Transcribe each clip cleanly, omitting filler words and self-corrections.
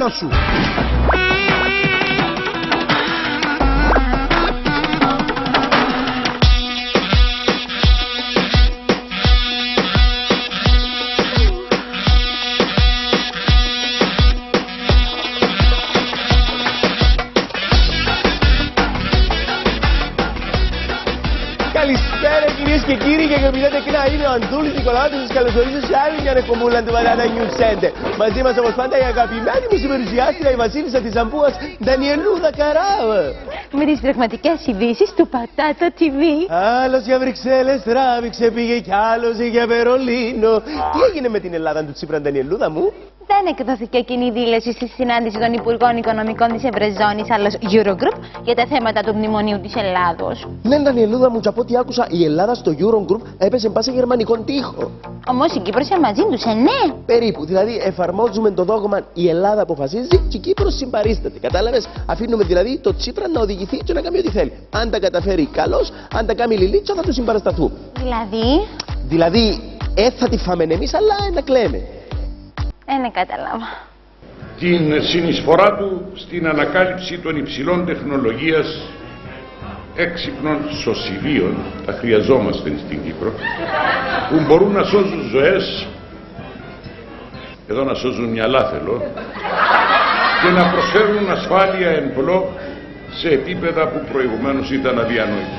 μάνα σου. Καλησπέρα κυρίες και κύριοι και αγαπητά τεκνά, είμαι ο Αντούλης Νικολάου, σας καλωσορίζω σε άλλη μια εκπομπούλα του Banana News Center. Μαζί μας όπως πάντα η αγαπημένη μου συμπεριουσιάστρια, η βασίλισσα της Ζαμπούας, Ντανιελούδα Καράου. Με τις πραγματικές ειδήσεις του Πατάτα TV. Άλλος για Βρυξέλλες τράβηξε, πήγε κι άλλος για Βερολίνο. Τι έγινε με την Ελλάδα του Τσίπρα, Ντανιελούδα μου? Δεν εκδόθηκε κοινή δήλωση στη συνάντηση των Υπουργών Οικονομικών της Ευρωζώνης, άλλος Eurogroup, για τα θέματα του μνημονίου της Ελλάδος. Ναι, Ντανιελούδα μου, και από ό,τι άκουσα, η Ελλάδα στο Eurogroup έπεσε μπα σε γερμανικό τοίχο. Όμως η Κύπρος είναι μαζί τους, ναι. Περίπου, δηλαδή εφαρμόζουμε το δόγμα η Ελλάδα αποφασίζει και η Κύπρος συμπαρίσταται. Κατάλαβες, αφήνουμε δηλαδή το Τσίπρα να οδηγηθεί και να κάνει ό,τι θέλει. Αν τα καταφέρει καλώς, αν τα κάνει λιλίτσα θα του συμπαρασταθούν. Δηλαδή, θα τη φάμε εμείς, αλλά να κλαίμε. Ναι, κατάλαβα. Την συνεισφορά του στην ανακάλυψη των υψηλών τεχνολογίας έξυπνων σωσιβίων, τα χρειαζόμαστε στην Κύπρο, που μπορούν να σώζουν ζωές, εδώ να σώζουν μυαλά θέλω, και να προσφέρουν ασφάλεια εν πλώ σε επίπεδα που προηγουμένως ήταν αδιανόητα.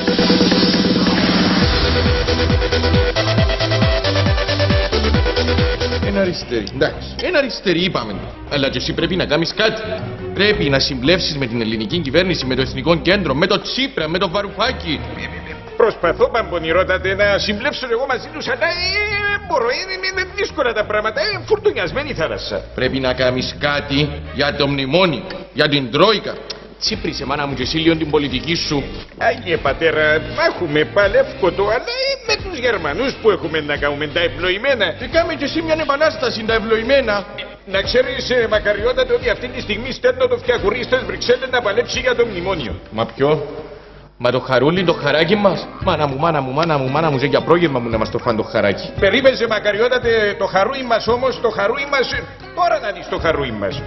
Είναι αριστερή, εντάξει. Είναι αριστερή, είπαμε. Αλλά και εσύ πρέπει να κάνεις κάτι. Πρέπει να συμπλεύσεις με την ελληνική κυβέρνηση, με το Εθνικό Κέντρο, με το Τσίπρα, με το Βαρουφάκη. Προσπαθώ, Παμπονηρότατε, να συμπλέψω εγώ μαζί τους, αλλά μπορώ, είναι δύσκολα τα πράγματα, φουρτουνιασμένη η θάλασσα. Πρέπει να κάνεις κάτι για το μνημόνιο, για την Τρόικα. Τσίπρισε, μάνα μου, και εσύ λίγο την πολιτική σου. Άγιε πατέρα, έχουμε παλεύκοτο, αλλά με τους Γερμανούς που έχουμε να κάνουμε τα ευλογημένα. Και κάμε και εσύ μια επανάσταση, τα ευλογημένα. Να ξέρεις, μακαριότατε, ότι αυτή τη στιγμή στέλνω το φτιακουρί στις Βρυξέλλες να παλέψει για το μνημόνιο. Μα ποιο? Μα το χαρούλι, το χαράκι μας. Μάνα μου, για πρόγευμα μου να μας το φάνε το χαράκι. Περίμενε, μακαριότατε, το χαρούι μας όμως, το χαρούι μας, τώρα να δεις το χαρούι μας.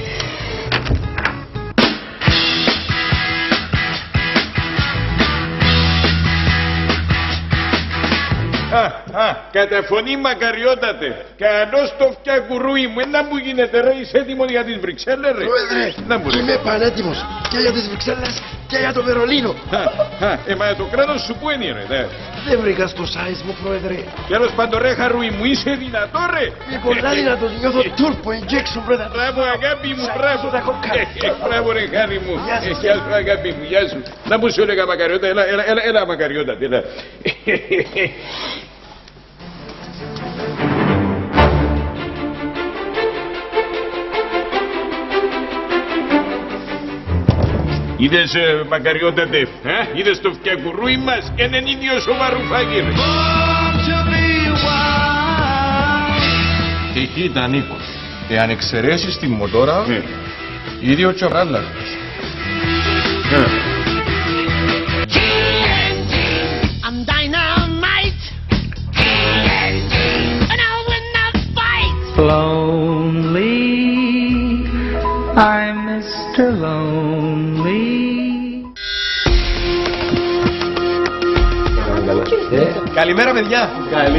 Κατά φωνή μακαριότατε, κανός το φτιακουρούι μου, να μου γίνεται ρε, είσαι έτοιμο για τις Βρυξέλλες ρε? Πρόεδρε, είμαι πανέτοιμος και για τις Βρυξέλλες και για το Βερολίνο. Μα το κράτος σου πού είναι ρε? Δεν βρήκα στο size μου, πρόεδρε. Τέλος πάντων ρε χαρούι μου, είσαι δυνατό ρε? Είμαι πολλά δυνατός, νιώθω turbo injection, πρόεδρε. Μπράβο αγάπη μου, μπράβο. Μπράβο ρε χάρη μου. Γεια σου αγάπη μου, γεια σου. Να μου σου έλεγα μακαριότατε, έλα μακαριότατε, έλα. Είδες μακαριότατε, είδες το φτιακουρούι μας, και είναι ίδιος ο Βαρουφάκη ρε. Εκεί ήταν Νίκος. Εάν εξαιρέσεις τη μοτόρα, ήδη ο Τσαβράλας. Lonely, I'm Mr. Lonely. Καλημέρα, παιδιά.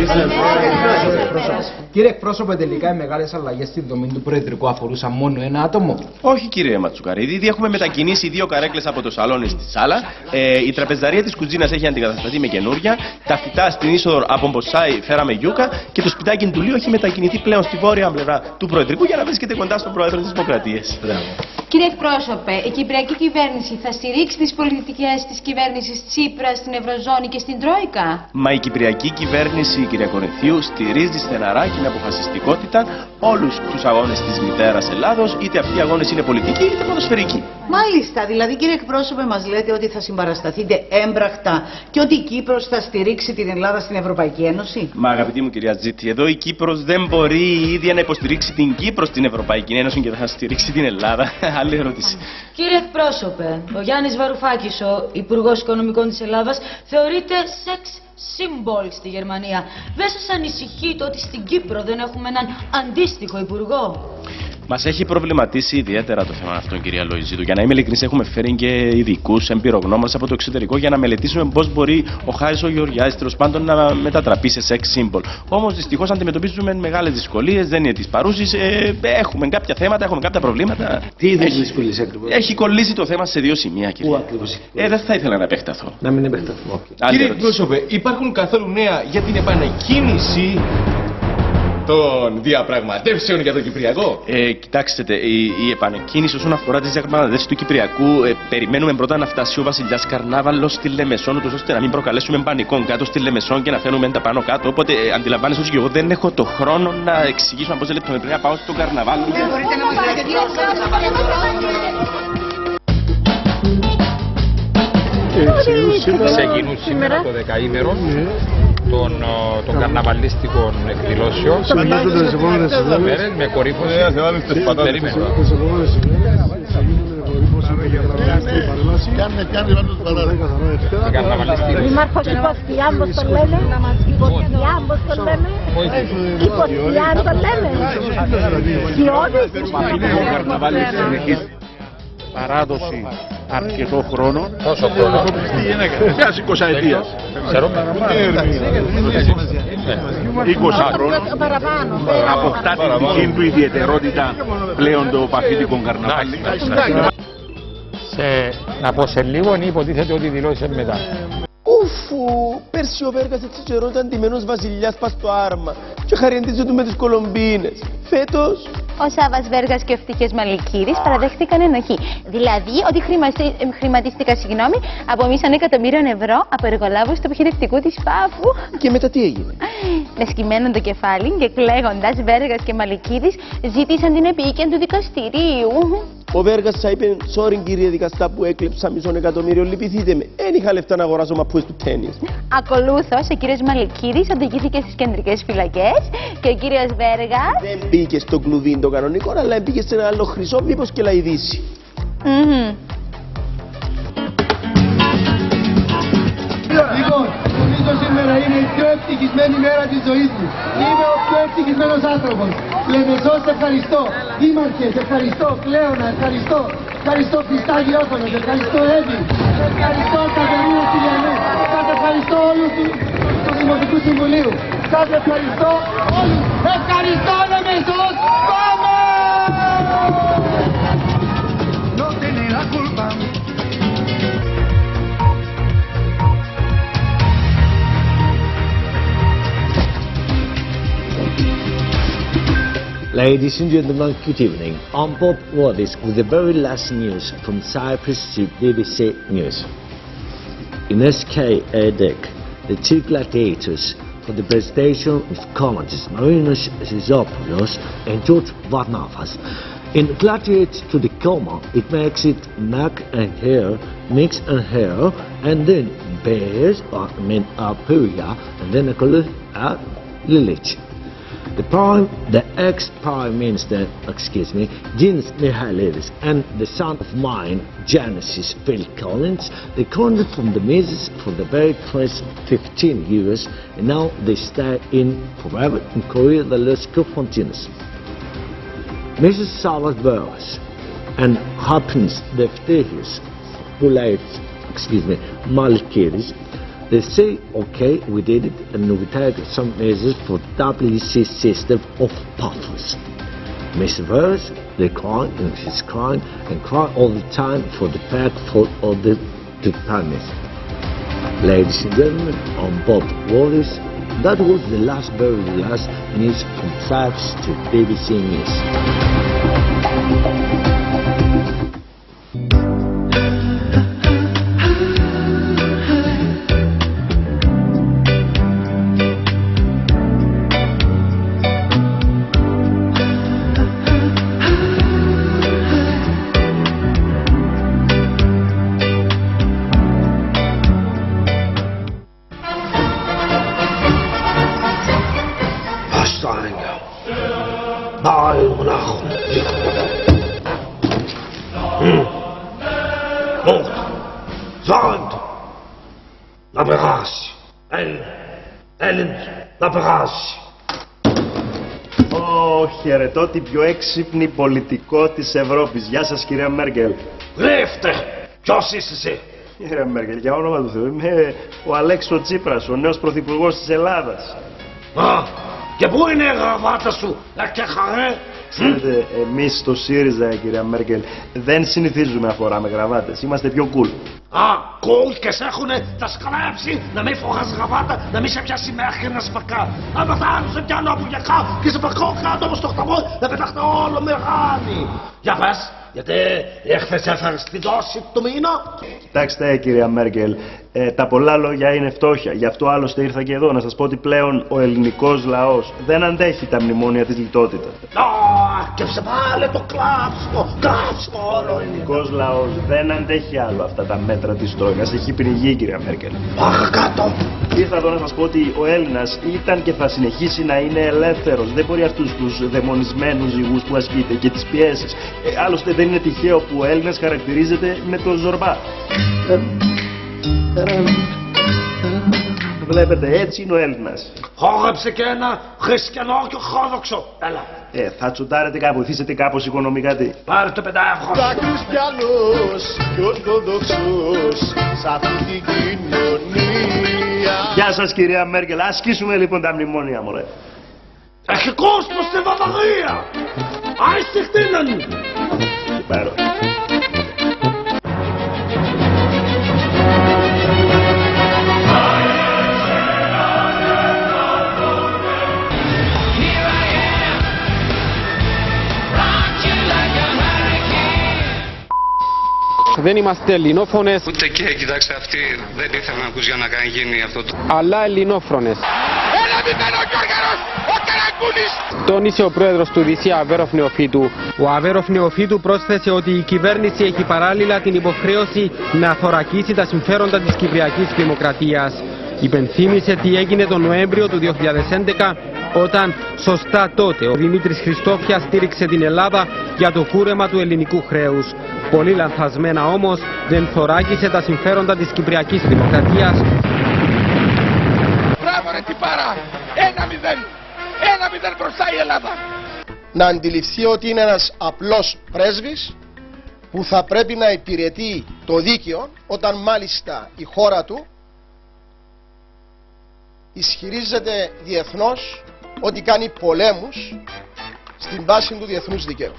Κύριε εκπρόσωπε, τελικά οι μεγάλες αλλαγές στην δομή του Προεδρικού αφορούσαν μόνο ένα άτομο? Όχι, κύριε Ματσουκαρίδη, ήδη έχουμε μετακινήσει 2 καρέκλες από το σαλόνι στη σάλα. Η τραπεζαρία της κουζίνας έχει αντικατασταθεί με καινούρια. Τα φυτά στην είσοδο από Μποσάι φέραμε γιούκα. Και το σπιτάκι του Λίου έχει μετακινηθεί πλέον στη βόρεια πλευρά του Προεδρικού για να βρίσκεται κοντά στον Πρόεδρο της Δημοκρατίας. Κύριε εκπρόσωπε, η Κυπριακή κυβέρνηση θα στηρίξει τις πολιτικές της κυβέρνησης Τσίπρα στην Ευρωζώνη και στην Τρόικα? Μα η Κυπριακή κυβέρνηση, κυρία Κορινθίου, στηρίζει στεναρά και με αποφασιστικότητα όλους τους αγώνες της μητέρας Ελλάδος, είτε αυτοί οι αγώνες είναι πολιτικοί είτε ποδοσφαιρικοί. Μάλιστα, δηλαδή κύριε εκπρόσωπε, μας λέτε ότι θα συμπαρασταθείτε έμπρακτα και ότι η Κύπρος θα στηρίξει την Ελλάδα στην Ευρωπαϊκή Ένωση? Μα αγαπητή μου κυρία Τζίτη, εδώ η Κύπρος δεν μπορεί η ίδια να υποστηρίξει την Κύπρο στην Ευρωπαϊκή Ένωση και θα στηρίξει την Ελλάδα. Άλλη ερώτηση. Κύριε εκπρόσωπε, ο Γιάννης Βαρουφάκης, ο Υπουργός Οικονομικών της Ελλάδας, θεωρείται σεξ σύμβολ στη Γερμανία. Δεν σας ανησυχεί το ότι στην Κύπρο δεν έχουμε έναν αντίστοιχο υπουργό? Μας έχει προβληματίσει ιδιαίτερα το θέμα αυτό, κυρία Λοϊζίδου. Για να είμαι ειλικρινής, έχουμε φέρει και ειδικούς εμπειρογνώμονες από το εξωτερικό για να μελετήσουμε πώς μπορεί ο Χάρης ο Γεωργιάδης τέλος πάντων να μετατραπεί σε sex symbol. Όμως δυστυχώς αντιμετωπίζουμε μεγάλες δυσκολίες, δεν είναι της παρούσης. Έχουμε κάποια θέματα, έχουμε κάποια προβλήματα. Τι είδες δυσκολίες ακριβώς? Έχει κολλήσει το θέμα σε δύο σημεία, κύριε. Πού ακριβώς? Δεν θα ήθελα να επεκταθώ. Να μην επεκταθώ. Κύριε εκπρόσωπε, υπάρχουν καθόλου νέα για την επανεκκίνηση των διαπραγματεύσεων για το Κυπριακό? Κοιτάξτε, η επανεκκίνηση όσον αφορά τις διαπραγματεύσεις του Κυπριακού, περιμένουμε πρώτα να φτάσει ο βασιλιάς Καρνάβαλος στη Λεμεσόν, ούτως ώστε να μην προκαλέσουμε πανικό κάτω στη Λεμεσόν και να φέρνουμε τα πάνω κάτω. Οπότε αντιλαμβάνεσαι ότι εγώ δεν έχω το χρόνο να εξηγήσω πόσα λεπτά πρέπει να πάω στο Καρναβάλι. Δεν μπορείτε να μας λέτε δύο Ξεκινούν σήμερα το δεκαήμερο των καρναβαλίστικων εκδηλώσεων με κορύφωση. Δήμαρχος Υποστιάν, πώς το λέμε? Υποστιάν, πώς το λέμε? Υποστιάν το λέμε? Σκιώδης? Παράδοση αρκετό χρόνο. Πόσο χρόνο? Μιας 20 ετίας. 20 χρόνων. Αποκτά την δική του ιδιαιτερότητα πλέον το παθητικό καρναβάλι. Να πω σε λίγο ή υποτίθεται ότι δηλώσει μετά? Ουφου, πέρσι ο Βέργας έτσι καιρό ήταν ντυμένος βασιλιάς πας στο άρμα και χαριεντίζε του με τις κολομπίνες. Φέτος ο Σάββας Βέργας και ο Ευτύχιος Μαλικίδης παραδέχτηκαν ενοχή. Δηλαδή ότι χρηματίστηκαν από μισό εκατομμύριο ευρώ από εργολάβους του επιχειρηματικού της Πάφου. Και μετά τι έγινε? Με σκυμμένο το κεφάλι και κλαίγοντας, Βέργας και Μαλικίδης ζήτησαν την επίοικια του δικαστηρίου. Ο Βέργας θα είπε, sorry κύριε δικαστά που έκλεψα μισό εκατομμύριο, λυπηθείτε με. Δεν είχα λεφτά να αγοράσω μαππούες του τένις. Ακολούθως, ο κύριος Μαλικίδης οδηγήθηκε στις κεντρικές φυλακές και ο κύριος Βέργας δεν μπήκε στο κλουβί το κανονικό, αλλά μπήκε σε ένα άλλο χρυσό, μήπως και λαϊδίσει. Λοιπόν, νομίζω σήμερα είναι η πιο ευτυχισμένη μέρα της ζωής μου. Είμαι ο πιο ευτυχισμένος άνθρωπος. Λεμεσός, ευχαριστώ. Δήμαρχε, ευχαριστώ. Κλέωνα, ευχαριστώ. Ευχαριστώ Χριστάκη Όφωνος, ευχαριστώ Εύη. Ευχαριστώ Κατερίνα Σιλιανού. Σας ευχαριστώ όλους του Δημοτικού Συμβουλίου. Σας ευχαριστώ όλους. Ευχαριστώ Λεμεσός. Πάμε! Ladies and gentlemen, good evening. I'm Bob Wallace with the very last news from Cyprus to BBC News. In SK EDEC, the two gladiators for the presentation of comedies Marinos Zizopoulos and George Varnavas. In Gladiator to the coma, it makes it neck and hair, mix and hair, and then bears, Apuria, and then a Lilith. The ex-Prime Minister, Janis Mihalidis, and the son of mine, Genesis Phil Collins, they cornered from the Mises for the very first 15 years, and now they stay in forever in Korea, the Los Continents. Mrs. Savas Burgos and Happens the Ftihis, who likes, Malkiris, they say, okay, we did it, and we take some measures for WC system of puffers. Mr. Verse, they cry, and she's crying, and cry all the time for the pack for all the Titanis. Ladies and gentlemen, I'm Bob Wallace. That was the very last news from Cyprus to BBC News. να περάσει. Έλλην, να περάσει. χαιρετώ την πιο έξυπνη πολιτικό της Ευρώπης. Γεια σας κυρία Μέρκελ. Γλύφτε! Ποιος είσαι εσύ? Κύριε Μέρκελ, για όνομα του Θεού, είμαι ο Αλέξο Τσίπρας, ο νέος πρωθυπουργός της Ελλάδας. Α, και πού είναι η γραβάτα σου, και χαρέ? Ξέρετε, εμείς στο ΣΥΡΙΖΑ, κυρία Μέρκελ, δεν συνηθίζουμε να φοράμε γραβάτες. Είμαστε πιο cool. Α, cool και σε έχουνε τα σκλέψει να μην φοράς γραβάτα, να μην σε πιάσει μέχρι να σπακά. Αν θα σε πιάνω από γιακά και σε πακώ κάτω από στο χταμό, να πετάχτε όλο με ράνι. Για πες, γιατί έχθες έφερες τη δόση του μήνα. Κοιτάξτε, κυρία Μέρκελ, τα πολλά λόγια είναι φτώχεια. Γι' αυτό άλλωστε ήρθα και εδώ να σας πω ότι πλέον ο ελληνικός λαός δεν αντέχει τα μνημόνια της λιτότητας. Και σε βάλε το κλάψιμο όλο. Ο ελληνικός λαός δεν αντέχει άλλο αυτά τα μέτρα της Τρόικας. Έχει πνιγεί, κυρία Μέρκελ. Παρακάτω. Ήρθα εδώ να σας πω ότι ο Έλληνας ήταν και θα συνεχίσει να είναι ελεύθερος. Δεν μπορεί αυτούς τους δαιμονισμένους ζυγούς που ασκείται και τις πιέσεις. Άλλωστε δεν είναι τυχαίο που ο Έλληνας χαρακτηρίζεται με το Ζορμπά. Βλέπετε, έτσι είναι ο Έλληνας. Χόρεψε και ένα χριστιανό και ορθόδοξο. Έλα. Θα τσουντάρετε κάπου, βοηθήσετε κάπως οικονομικά τι. Πάρε το 5 ευρώ. Τα χριστιανούς και ορθόδοξους σ' αυτή την κοινωνία. Γεια σας κυρία Μέρκελ, ασκήσουμε λοιπόν τα μνημόνια μωρέ. Έχει κόσμο στη Βαβαρία. Άιστη χτίναν. Πάρω. Δεν είμαστε ελληνόφωνες. Ούτε και, κοιτάξτε, αυτοί δεν ήθελαν να ακούς για να γίνει αυτό το... Αλλά ελληνόφρονες. Έλα μημένο Γιώργαρος, ο Καραγκούνης! Τόνισε ο πρόεδρος του ΔΥΣΥ Αβέροφ Νεοφύτου. Ο Αβέροφ Νεοφύτου πρόσθεσε ότι η κυβέρνηση έχει παράλληλα την υποχρέωση να θωρακίσει τα συμφέροντα της Κυπριακής Δημοκρατίας. Υπενθύμησε τι έγινε τον Νοέμβριο του 2011 όταν σωστά τότε ο Δημήτρης Χριστόφιας στήριξε την Ελλάδα για το κούρεμα του ελληνικού χρέους. Πολύ λανθασμένα όμως δεν θωράκισε τα συμφέροντα της Κυπριακής Δημοκρατίας. Μπράβο ρε τυπάρα! 1-0 μπροστά η Ελλάδα! Να αντιληφθεί ότι είναι ένας απλός πρέσβης που θα πρέπει να υπηρετεί το δίκαιο όταν μάλιστα η χώρα του ισχυρίζεται διεθνώς ότι κάνει πολέμους στην βάση του διεθνούς δικαίου.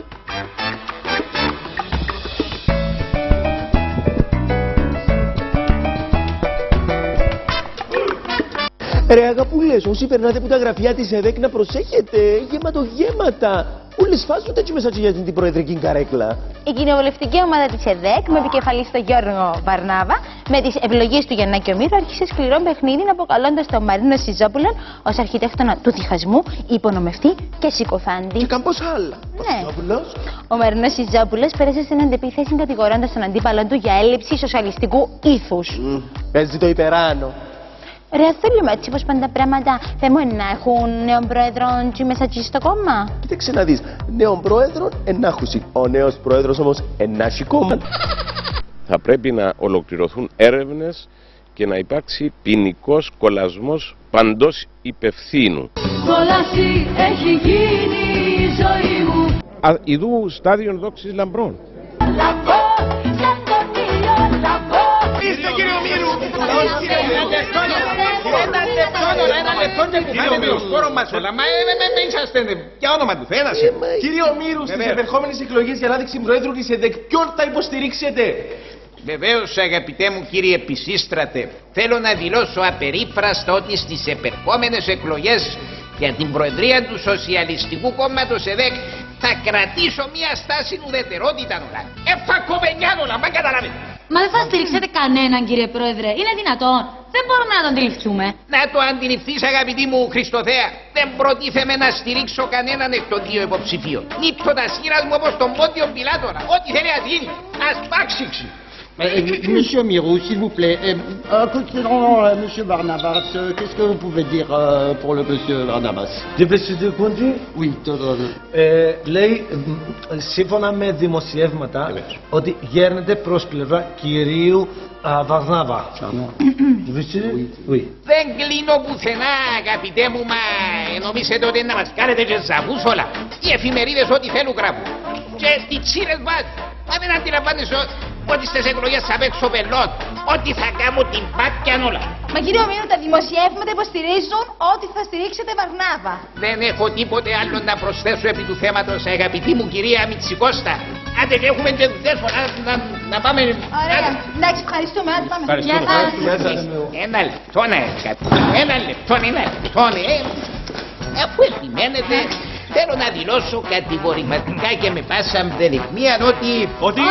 Ρε αγαπούλες, όσοι περνάτε που τα γραφεία της ΕΔΕΚ να προσέχετε, γέματα. Όλες φάζονται έτσι μέσα για την προεδρική καρέκλα. Η κοινοβουλευτική ομάδα της ΕΔΕΚ, με επικεφαλή στον Γιώργο Βαρνάβα, με τις ευλογίες του Γιαννάκη Ομήρου, άρχισε σκληρό παιχνίδι αποκαλώντας τον Μαρίνο Σιζόπουλον ως αρχιτέκτονα του διχασμού, υπονομευτή και συκοφάντη. Και κάμπος άλλα. Ναι. Ο Μαρίνος Σιζόπουλος πέρασε στην αντεπίθεση κατηγορώντας τον αντίπαλο του για έλλειψη σοσιαλιστικού ήθους. Παίζει το υπεράνω. Ρε, θέλουμε έτσι πως πάνε τα πράγματα. Θέλουμε να έχουν νέον πρόεδρο και μέσα στο κόμμα. Κοίταξε να δεις, νέον πρόεδρο ενάχουση. Ο νέος πρόεδρος όμως ενάχει κόμμα. Θα πρέπει να ολοκληρωθούν έρευνες και να υπάρξει ποινικός κολασμός παντός υπευθύνου. Κολασί έχει γίνει η ζωή μου. Ιδού στάδιον δόξης λαμπρών. Λαμπώ, σαν τον ήλιο λαμπώ. Είστε κύριε Ομήρου! Κύριε Ομήρου, σπόρο μας όλα, μα δεν είσαστε για όνομα του Θεού. Κύριε Ομήρου, στις επερχόμενες εκλογές για ανάδειξη προέδρου της ΕΔΕΚ, ποιον θα υποστηρίξετε? Βεβαίως, αγαπητέ μου κύριε Πισίστρατε, θέλω να δηλώσω απερίφραστα ότι στις επερχόμενες εκλογές για την προεδρία του Σοσιαλιστικού Κόμματος ΕΔΕΚ θα κρατήσω μια στάση ουδετερότητα όλα. Εφακομενιάδολα, μα καταλάβετε. Μα δεν θα στηρίξετε κανέναν κύριε Πρόεδρε, είναι δυνατόν. Δεν μπορούμε να το αντιληφθούμε. Να το αντιληφθείς αγαπητή μου Χριστοθέα. Δεν προτίθεμαι να στηρίξω κανέναν εκ των δύο υποψηφίων. Νύπτω τα σχήρας μου όπως τον Πόντιο Πιλάτωνα. Ό,τι θέλει να γίνει. Ας πάξιξει. Monsieur Mirou, s'il vous plaît. Concernant Monsieur Barnabas, qu'est-ce que vous pouvez dire pour le Monsieur Barnabas? Δεν βρίσκεται κοντή. Oui, Λέει, σύμφωνα με δημοσιεύματα, ότι γέρνεται προς πλευρά κυρίου Βαρνάβα. Δεν κλείνω πουθενά, αγαπητέ μου, μα νομίζετε ότι να μας κάνετε και ζαβούς όλα. Οι εφημερίδες ό,τι θέλουν γράφουν. Και τι τσίρες βάζουν. Μα δεν αντιλαμβάνεσαι ότι στις εκλογές θα παίξω πελόν. Ότι θα κάνω την πάτιαν όλα. Μα κύριε Ομήρου, τα δημοσιεύματα υποστηρίζουν ότι θα στηρίξετε Βαρνάβα. Δεν έχω τίποτε άλλο να προσθέσω επί του θέματος, αγαπητή μου κυρία Μητσικώστα. Άντε και έχουμε και δουλειές να πάμε. Ωραία, εντάξει, ευχαριστούμε. Ένα λεπτό να ένα λεπτό. Αφού επιμένετε, θέλω να δηλώσω κατηγορηματικά και με πάσα αμφιδεχνία ότι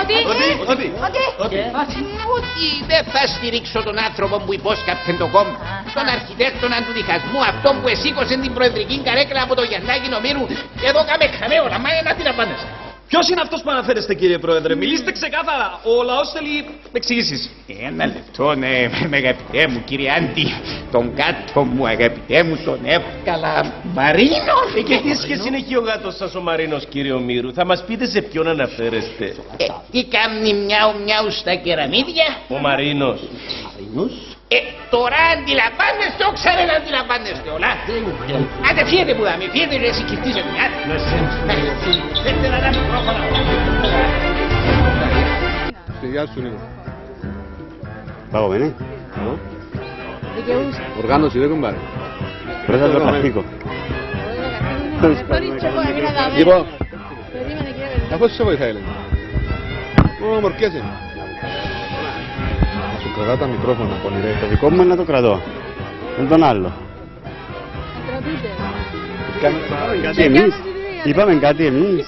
δεν θα στηρίξω τον άνθρωπο που υπόσκαπτε το κόμμα, τον αρχιτέκτονα του διχασμού, αυτόν που εσήκωσε την προεδρική καρέκλα από το Γιαννάκη Νομήρου και εδώ κάμε χαμέωρα, μα ένα τι να πάνεσαι. Ποιος είναι αυτός που αναφέρεστε, κύριε Πρόεδρε? Μιλήστε ξεκάθαρα. Ο λαός θέλει εξηγήσεις. Ένα λεπτό, ναι, αγαπητέ μου, κύριε Άντι. Τον κάτω μου, αγαπητέ μου, τον εύκαλα Μαρίνο. Και τι σχέση έχει ο γάτος σας ο Μαρίνος, κύριε Ομήρου? Θα μας πείτε σε ποιον αναφέρεστε? Τι κάνει μιάου στα κεραμίδια? Ο Μαρίνος. Τώρα αντιλαμβάνεστε, όξαρε να αντιλαμβάνεστε όλα. Άντε φύγετε που δάμε, φύγετε ρε εσύ κυφτίζετε. Θέλετε να τα μικρόφωνα. Γεια σου Νίκο. Παγωμένη. Οργάνωση δεν κομπάρε. Πρέπει να το πρακτικό. Λοιπόν, αφού σε βοηθάει έλεγε. Μορκέσαι. Σου κρατά τα μικρόφωνα, πονηρέ. Το δικό μου είναι να το κρατώ. Δεν τον άλλο. Κάτι εμείς. Είπαμε κάτι εμείς.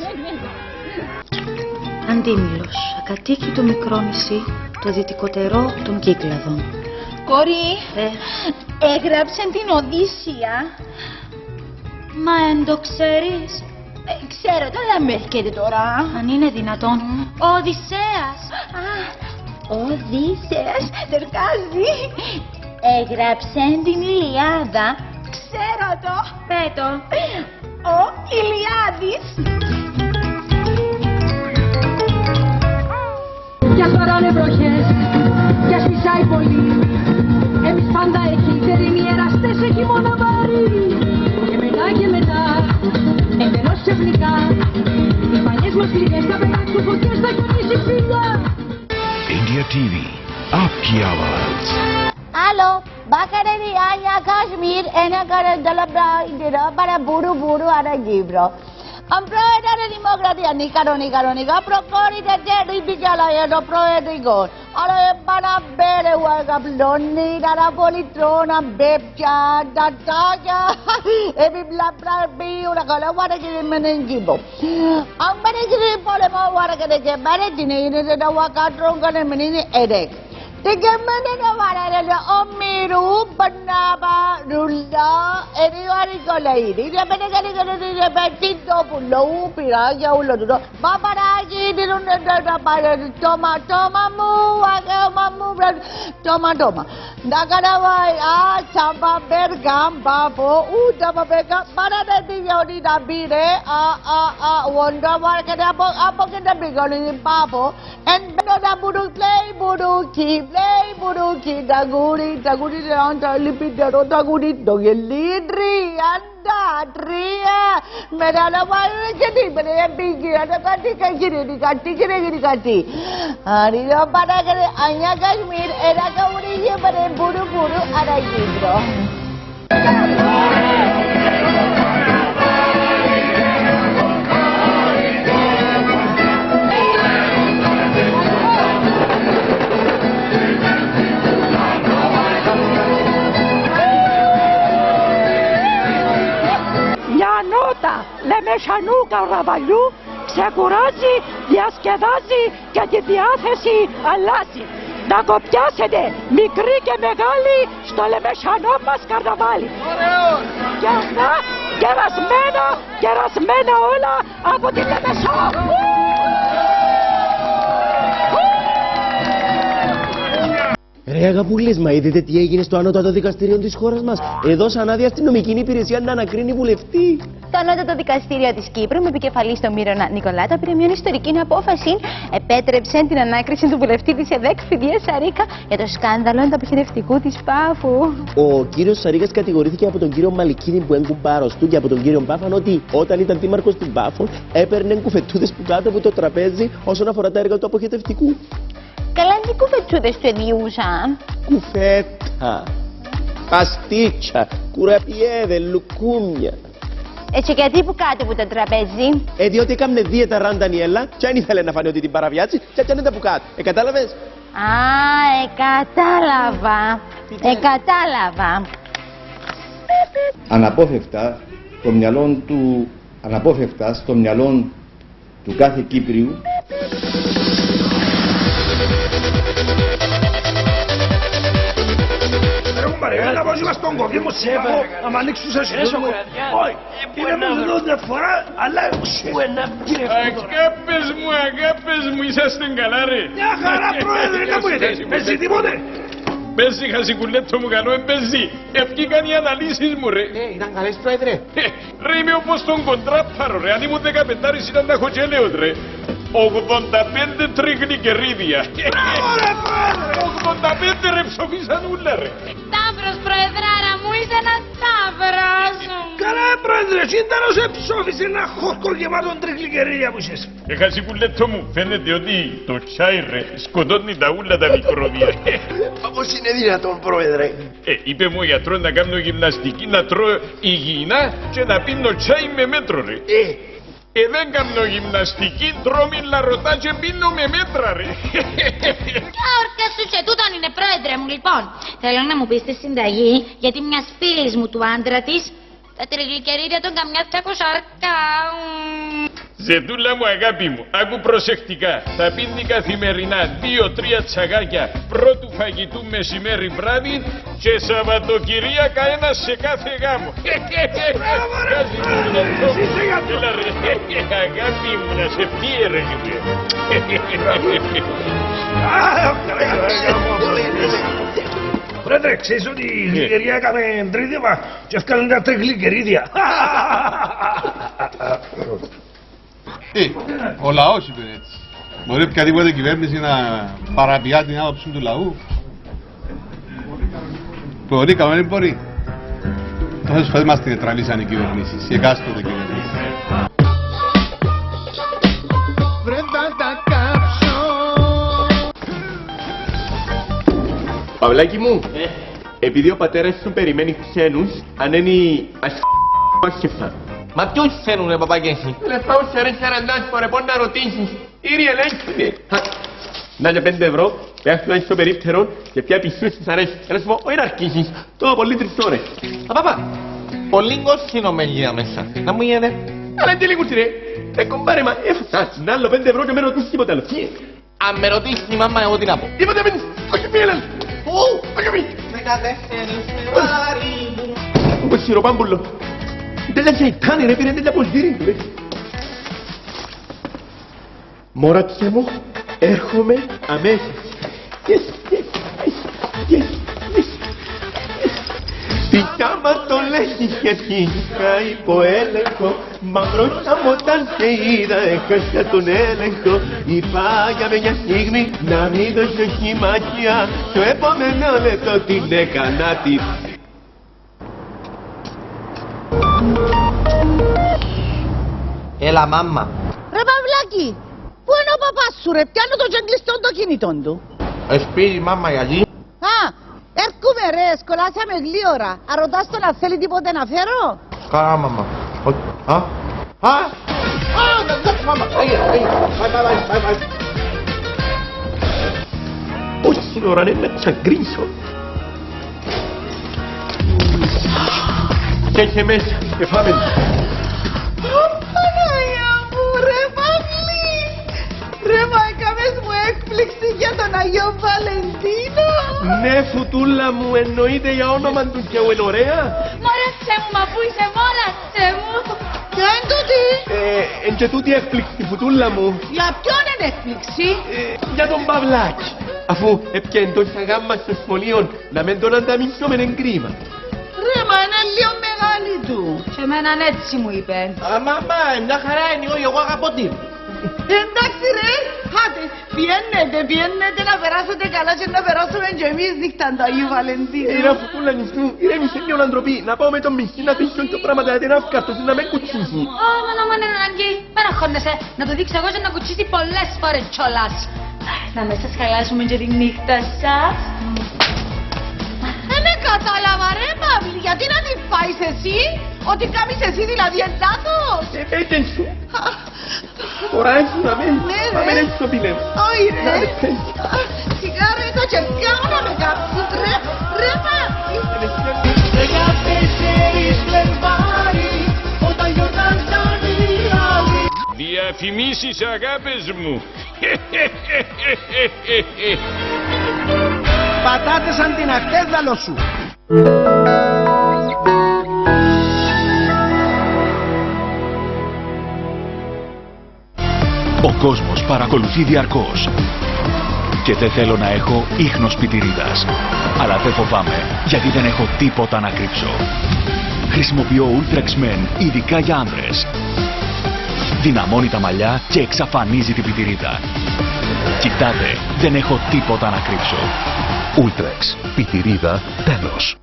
Αντίμηλος, ακατοίκητο μικρό νησί, το δυτικοτερό των Κύκλαδων. Κόρη, έγραψε την Οδύσσια. Μα εν το ξέρεις? Ξέρω, αλλά με έρχεται τώρα. Αν είναι δυνατόν. Ο Οδυσσέας. Οδύσσεας, τερκάζει. Έγραψε την Ηλιάδα. Ξέρω το. Πέτω. Ο Ηλιάδης. Κι ας βαράνε βροχές, κι ας φυσάει πολύ. Εμείς πάντα εκεί τερινοί εραστές, έχει μόνο βαρύ. Και μετά, εντελώς ξαφνικά, οι πανιές μας λίγες θα πετάξουν φωτιές, θα χιονίσει φίλια. India TV, आपकी आवाज. Aló, Bacardi, Anya, Kashmir, Ena Karandalabra, Indira, para Buru Buru, Ara Gibro. Ang proeda de Δημοκρατία, Νίκα, προκόρυτε τέρι πικιάλα το προεδρικό. Αλλά επάνα μπέρε ουαγαπλώνει, τα πολυτρώνα, μπέπια, τατάκια, επιπλαπλά πίουρα, καλά, βάρα και δεν μένει κήπο. Αν μένει και δεν πόλεμο, βάρα και δεν μένει, την είναι τα ουακάτρον, κάνε μένει εδέκ. Την κεμμένη να βαράνε Ομήρου, Μπαρνάβα, Ρουλά, Εριουάρη Κολαίδη. Δεν πέντε καλή καλή πετύτο που λόγου πειράγια ούλο τούτο. Παπαράκι, τίνουν τα πάρε, τόμα μου, αγέωμα μου, τόμα. Να καναβάει, τσάμπα, μπεργάμ, πάπο, ούτα παπέκα, παράτε τη γιονή να πήρε, βόντα βάρκεται από και τα πηγολίνη πάπο, εν πέντε να μπουρουκλέι, Play buruki daguri anta lipidero daguri dogelidri anda tria medala wale jadi bere bigi ada kati hari lo pada kare anya Kashmir era kauri ye bere buru ada gibro Νότα, λεμεσανού καρναβαλιού, ξεκουράζει, διασκεδάζει και τη διάθεση αλλάζει. Να κοπιάσετε μικροί και μεγάλοι στο λεμεσανό μας καρναβάλι. Και αυτά κερασμένα όλα από τη Λεμεσό. Ρε αγαπούλες, μα είδατε τι έγινε στο ανώτατο δικαστήριο της χώρας μας? Έδωσαν άδεια αστυνομική υπηρεσία να ανακρίνει βουλευτή. Το ανώτατο δικαστήριο της Κύπρου, με επικεφαλή στο Μύρονα Νικολάτα, πήρε μια ιστορική απόφαση. Επέτρεψε την ανάκριση του βουλευτή της ΕΔΕΚ, Φιδία Σαρίκα, για το σκάνδαλο του αποχαιρευτικού της Πάφου. Ο κύριος Σαρίκας κατηγορήθηκε από τον κύριο Μαλικίδη που είναι κουμπάρος του και από τον κύριο Πάφαν ότι όταν ήταν δήμαρχος στην Πάφο έπαιρνε κουφετούδες που κάτω από το τραπέζι όσον αφορά τα έργα του αποχαιρευτικού. Καλά, τι κουφετσούδες του εδιούσαν? Κουφέτα, παστίτσια, κουραπιέδε, λουκούμια. Έτσι γιατί που κάτω από το τραπέζι? Διότι έκαμνε δίαιτα Ραν Ντανιέλα και αν ήθελε να φανεί ότι την παραβιάζει και έκανε τα που κάτω. Κατάλαβες? Κατάλαβα. Κατάλαβα. Αναπόφευκτα στο μυαλό του κάθε Κύπριου Έλα πως είμαστε στον κοφί μου σέβα, άμα ανοίξουν σας σύνδεσμο. Όχι, είναι μόνο εδώ μια φορά, αλλά Αγάπες μου, είσαστε καλά ρε. Μια χαρά πρόεδρε, να μου λέτε, παίζει τίποτε. Παίζει χασικουλέτο μου καλό, παίζει. Ευκήκαν οι αναλύσεις μου ρε. Ήταν καλές πρόεδρε. Ρε είμαι όπως τον κοντράπαρο ρε, αν ήμουν 15 ήταν τα χωτσέλεος ρε. 85 τριγλικερίδια. Ωραία πρόεδρε. 85 ρε ψοφίσαν ούλα ρε. Σταύρος προεδράρα μου, είσαι ένας Σταύρος. Καλά πρόεδρε, εσύ ήταν όσο ψόφισε ένα χόρκο γεμάτον τριγλικερίδια που είσαι. Χασικουλέτο μου, φαίνεται ότι το τσάι ρε σκοτώνει τα ούλα τα μικροβία. Πώς είναι δυνατόν πρόεδρε? Είπε μου ο γιατρός να κάνω γυμναστική, να τρώω υγιεινά και να πίνω τσάι με μέτρο ρε. Δεν κάνω γυμναστική, τρώω μιλαρωτά και πίνω με μέτρα ρε. Ποια όρκα σου και τούτον είναι πρόεδρε μου λοιπόν. Θέλω να μου πεις τη συνταγή γιατί μιας φίλης μου του άντρα της τα τριγλικερίδια των καμιά 200 Ζετούλα μου αγάπη μου, άκου προσεκτικά. Θα πίνει καθημερινά 2-3 τσαγάκια πρώτου φαγητού μεσημέρι βράδυ και Σαββατοκυριακά ένα σε κάθε γάμο. Αγάπη μου να σε πιέρε. Πρόεδρε, ξέρεις ότι η γλυκερία έκαμε τρίδευα και έφκανε τα τριγλικερίδια. Ο λαός είπε έτσι. Μπορεί οποιαδήποτε κυβέρνηση να παραπειά την άποψη του λαού. Μπορεί, καλά δεν μπορεί. Τόσες φορές μας την τραβήσαν οι κυβερνήσεις, οι εκάστοτε κυβερνήσεις. Παυλάκι μου, επειδή ο πατέρας σου περιμένει ξένους, αν είναι ασχεφτά. Μα ποιους θέλουνε παπαγένση? Λεφτά μου σε ρε σαραντάς φορέ, πώς να ρωτήσεις. Ήρι ελέγχεται. Να και 5 ευρώ, πέφτουν στο περίπτερο και πια πισούς της αρέσει. Και να σου πω, όχι να αρχίσεις, το πολύ 3 ώρες. Παπά, πολύ κόσκινο με γύρω μέσα. Να μου γίνεται. Αλλά τι λίγους ρε, κομπάρε μα, έφτας, να άλλο 5 ευρώ και με ρωτήσεις τίποτα άλλο. Αν με ρωτήσεις η μάμα, εγώ τι να πω. Τίποτε μην, όχι μη έλα. Όχι μη. 14 Φεβρουαρίου. Όπως σιροπάμπουλο. Τέλεια σεϊτάνι ρε, πήρε τέλεια πολτήρι του ρε. Μωρατιά μου, έρχομαι αμέσως. Yes. Πια μα το λέγεις και αρχικά υπό έλεγχο. Μα μπροστά μου όταν σε είδα έχασα τον έλεγχο. Είπα για μια στιγμή να μην δώσω χυμάτια. Το επόμενο λεπτό την έκανα τη. Έλα μάμα. Ρε Παυλάκη, πού είναι ο παπάς σου ρε, πιάνω το τζεγκλιστό το κινητό του. Σπίτι μάμα γιατί. Έρχομαι ρε, σκολάσαμε γλύωρα. Αρωτάς τον να θέλει τίποτε να φέρω. Καλά μάμα. Μάμα, όχι ώρα να τσαγκρίσω. Και είχε μέσα και φάμε. Παναγιά μου ρε Παυλή. Ρε μα έκαμες μου έκπληξη για τον Αγιο Βαλεντίνο. Ναι φουτούλα μου, εννοείται για όνομα του και είναι ωραία. Μόρασε μου, μα πού είσαι, μόρασε μου. Ποια είναι τούτη? Εν και τούτη έκπληξη φουτούλα μου. Για ποιον είναι έκπληξη? Για τον Παυλάκη. Αφού έπιανε τον τσαγάμμα στο σχολείο, να μην τον ανταμείψουμε είναι κρίμα. Ρε, μα είναι λίγο μεγάλη του. Και εμέναν έτσι μου είπε. Μαμά, μια χαρά είναι, εγώ αγαπώ την. Εντάξει ρε, άντε, πιένετε να περάσετε καλά και να περάσουμε και εμείς νύχταν το Αγίου Βαλεντίνου. Ρε φουκούλα νυφτού, ηρέμησε λίγο ανθρωπή, να πάω με τον μισή να πεις και πράγματα γιατί είναι αυκάρτος, να με κουτσίσει. Μα είναι ανάγκη, μην αγχώνεσαι, να το δείξω εγώ και να κουτσίσει πολλές φορές κιόλας. Να με σας χαλάσουμε και τη νύχτα σας. Δεν κατάλαβα ρε Παύλη, γιατί να την φάεις εσύ, ότι κάνεις εσύ δηλαδή εντάτος. Πέτεν σου. Τώρα έτσι να πάμε έτσι στο πιλέμ. Όχι ρε, σιγάρετο και κάνω να με κάψεις ρε Παύλη. 14 Φλεβάρι, όταν γιορτάζαν οι άλλοι. Διαφημίσεις αγάπες μου. Πατάτες σαν την αχτέδαλο σου. Ο κόσμος παρακολουθεί διαρκώς. Και δεν θέλω να έχω ίχνος πιτηρίδας. Αλλά δεν φοβάμαι, γιατί δεν έχω τίποτα να κρύψω. Χρησιμοποιώ Ultrex Men ειδικά για άνδρες. Δυναμώνει τα μαλλιά και εξαφανίζει την πιτηρίδα. Κοιτάτε, δεν έχω τίποτα να κρύψω. Ultrex. Πιτηρίδα, τέλος.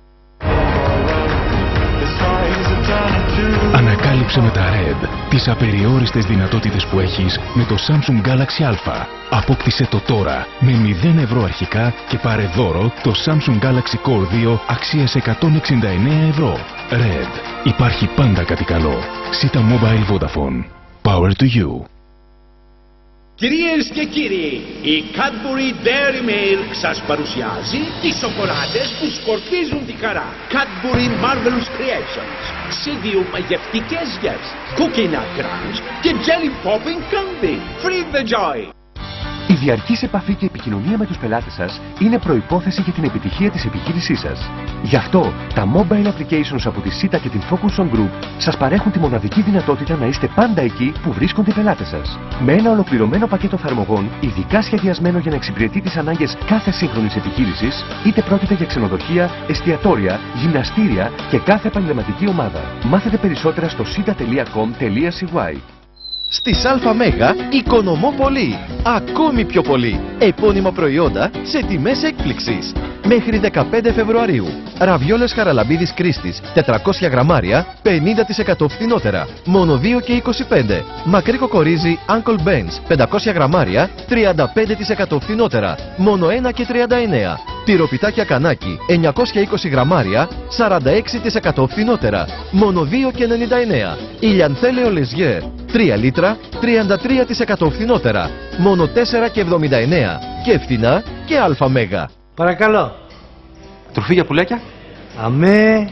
Ανακάλυψε με τα Red τις απεριόριστες δυνατότητες που έχεις με το Samsung Galaxy Α. Απόκτησε το τώρα με 0 ευρώ αρχικά και πάρε δώρο το Samsung Galaxy Core 2 αξίας 169 ευρώ. Red. Υπάρχει πάντα κάτι καλό. Sita Mobile Vodafone. Power to you. Κυρίες και κύριοι, η Cadbury Dairy Milk σας παρουσιάζει τις σοκολάτες που σκορπίζουν τη χαρά. Cadbury Marvelous Creations, σε δύο μαγευτικές γεύσεις, Coconut Crunch και Jelly Popping Candy. Free the joy! Η διαρκής επαφή και επικοινωνία με τους πελάτες σας είναι προϋπόθεση για την επιτυχία της επιχείρησής σας. Γι' αυτό, τα mobile applications από τη Sita και την Focus On Group σας παρέχουν τη μοναδική δυνατότητα να είστε πάντα εκεί που βρίσκονται οι πελάτες σας. Με ένα ολοκληρωμένο πακέτο εφαρμογών, ειδικά σχεδιασμένο για να εξυπηρετεί τις ανάγκες κάθε σύγχρονης επιχείρησης, είτε πρόκειται για ξενοδοχεία, εστιατόρια, γυμναστήρια και κάθε επαγγελματική ομάδα. Μάθετε περισσότερα στο sita.com.cy. Στις ΑΜ οικονομώ πολύ, ακόμη πιο πολύ. Επώνυμα προϊόντα σε τιμές έκπληξης. Μέχρι 15 Φεβρουαρίου. Ραβιόλες Χαραλαμπίδης Κρίστης, 400 γραμμάρια, 50% φθηνότερα. Μόνο 2 και 25. Μακρύ κοκορίζι Uncle Ben's, 500 γραμμάρια, 35% φθηνότερα. Μόνο 1 και 39. Τυροπιτάκια Κανάκι, 920 γραμμάρια, 46% φθηνότερα. Μόνο 2 και 99. Ηλιανθέλαιο Λεζιέ, 3 λίτρα, 33% φθηνότερα. Μόνο 4 και 79. Και φθηνά και ΑΜ. Παρακαλώ. Τροφή για πουλάκια. Αμέ.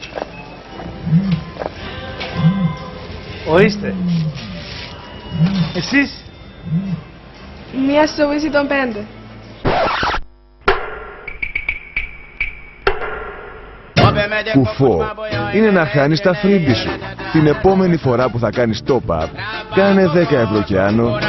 Ορίστε. Εσείς. Μία σοβίση των 5. Κουφό. Είναι να χάνεις τα φρύμπη σου. Την επόμενη φορά που θα κάνεις top-up, κάνε 10 ευρώ και άνω.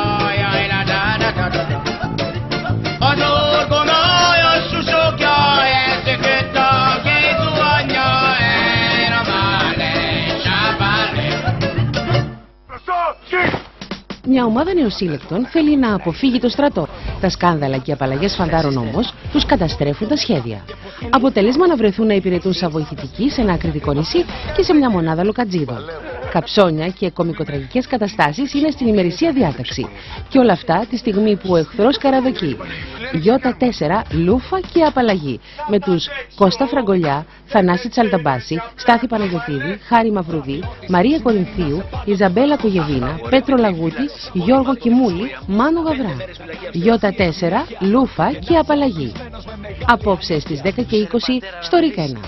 Μια ομάδα νεοσύλλεκτων θέλει να αποφύγει το στρατό. Τα σκάνδαλα και οι απαλλαγές φαντάρων όμως τους καταστρέφουν τα σχέδια. Αποτέλεσμα να βρεθούν να υπηρετούν σαν βοηθητικοί σε ένα ακριτικό νησί και σε μια μονάδα λοκατζίδων. Καψόνια και κωμικοτραγικές καταστάσεις είναι στην ημερησία διάταξη. Και όλα αυτά τη στιγμή που ο εχθρός καραδοκεί. Ι4, Λούφα και απαλλαγή. Με τους Κώστα Φραγκολιά, Θανάση Τσαλταμπάση, Στάθη Παναγιωτίδη, Χάρη Μαυρουδή, Μαρία Κορινθίου, Ιζαμπέλα Κογεβίνα, Πέτρο Λαγούτη, Γιώργο Κιμούλη, Μάνο Γαβρά. Ι4, Λούφα και απαλλαγή. Απόψε στις 10 και 20 στο ΡΙΚ 1.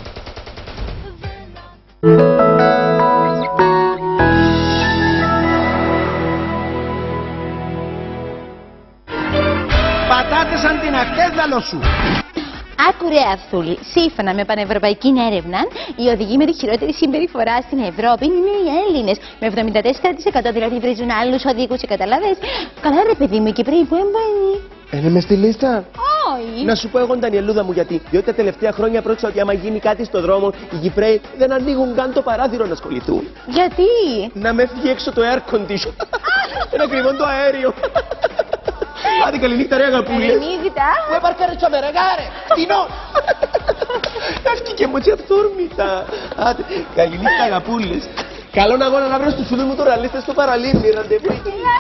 Πατάτες σαν την αχτέδαλο σου. Άκου ρε Αθούλη, σύμφωνα με πανευρωπαϊκή έρευνα, οι οδηγοί με τη χειρότερη συμπεριφορά στην Ευρώπη είναι οι Έλληνες. Με 74% δηλαδή βρίζουν άλλους οδηγούς και καταλαβες. Καλά ρε παιδί μου, οι Κυπροί που έμπαινοι. Είναι μες στη λίστα. Όχι. Να σου πω εγώ, Ντανιελούδα μου, γιατί. Διότι τα τελευταία χρόνια πρόσεξα ότι άμα γίνει κάτι στο δρόμο, οι Κυπραίοι δεν ανοίγουν καν το παράθυρο να ασχοληθούν. Γιατί? Να με φύγει έξω το air condition. Ένα ακριβό το αέριο. Άντε, καληνύχτα ρε αγαπούλες. Καληνύχτα. Πού έπαρκαρε το αμερεγάρε. Τινό. Έφτιαξε μου έτσι αυθόρμητα. Άντε, καληνύχτα αγαπούλες. Καλό να αγώνα να βρω στους φίλους μου τώρα, λίστε στο παραλίμνη, ραντεβού.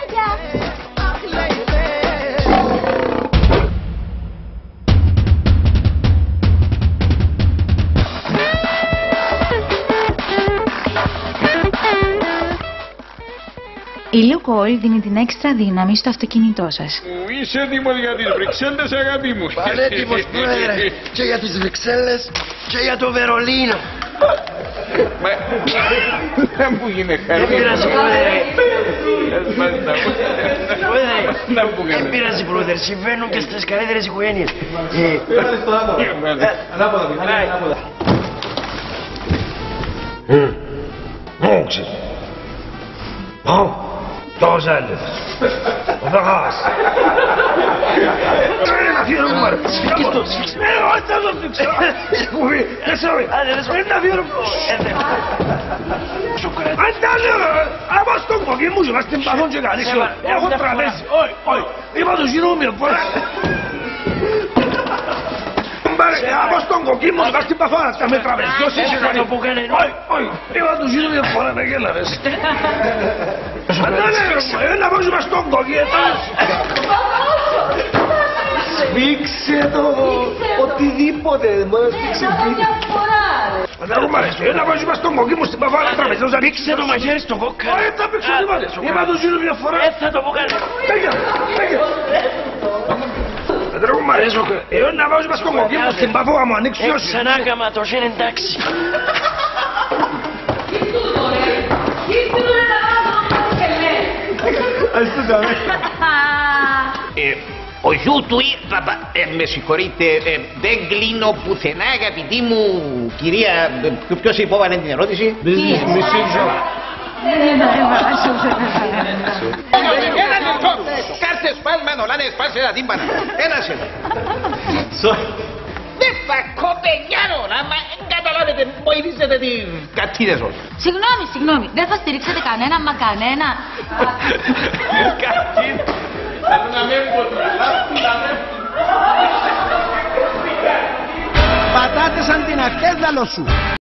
Η Lukoil δίνει την έξτρα δύναμη στο αυτοκίνητό σας. Είσαι έτοιμος για τις Βρυξέλλες, αγάπη μου? Πανέτοιμος, πρόεδρε, και για τις Βρυξέλλες και για το Βερολίνο. Να μου γίνει χάρη. Δεν πειράζει, πρόεδρε. Δεν πειράζει, πρόεδρε, συμβαίνουν και στις καλύτερες οικογένειες. Ανάποδα. Μόξε. Todos antes. Vamos. Ένα αφιέρωμα. Όχι θα το φίξω. Ένα αφιέρωμα. Άμα στον κοκκί μου ζω, στην παθόν και καλύξω. Έχω τραπέζι. Όχι. Είπα το γύρω μια φορά. Άμα στον κοκκί μου ζω, στην παθόν να με τραπεζιώσει. Όχι. Είπα το γύρω μια φορά να γέλαβες. Να βάζουμε στον κοκκέτο. Σφίξε το οτιδήποτε. Σφίξε να βάζουμε στον κοκκί μου στην παφάνα τραπεζό. Σφίξε το μαχαίρι στο κόκκα. Θα παίξω τίποτε. Είπα το ζήνω μια φορά. Θα το πω κάτι. Φέγγε. Αντρέγω μ' αρέσω. Να βάζουμε στον κοκκί μου στην παφάνα μου ανοίξει όσοι. Ξανά γαματός είναι εντάξει. Ο γιου του με συγχωρείτε, δεν κλείνω πουθενά, αγαπητή μου κυρία. Ποιος υπόβαλε την ερώτηση? Ένα λεπτό! Κάρτες σπάσμενο, λάνε σπάσε τα τύμπανα. Ένας εδώ. Δεν θα κοπενιάρω, άμα καταλάβετε, βοηθήσετε τις κατσίδες όλους. Συγγνώμη, δεν θα στηρίξετε κανένα μα κανένα. Κατσίδες. Θέλω να με Πατάτες σαν την αρχέδαλο σου.